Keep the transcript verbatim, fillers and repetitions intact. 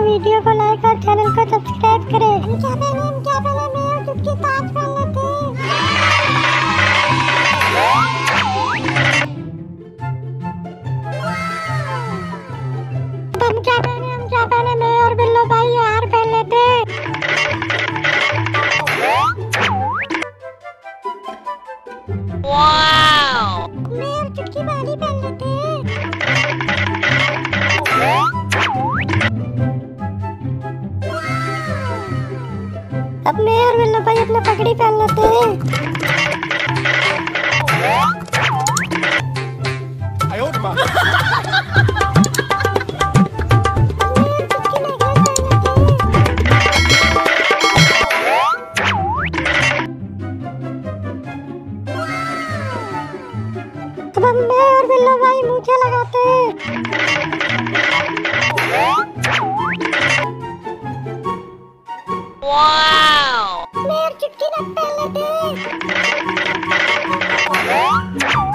Video को like और channel को सब्सक्राइब करें। हम क्या पहने हम क्या पहने मैं और चुटकी ताज पहन लेते हम क्या पहने हम क्या पहने मैं और बिल्लो भाई हार पहन लेते। वाओ! मैं और चुटकी बाली पहन लेते। अब मैं और बिल्लो भाई अपना पगड़ी पहन लेते हैं। अब हम मैं और बिल्लो भाई मूछें लगाते हैं। वाओ! मैं और चुटकी नथ पहन लेते हैं।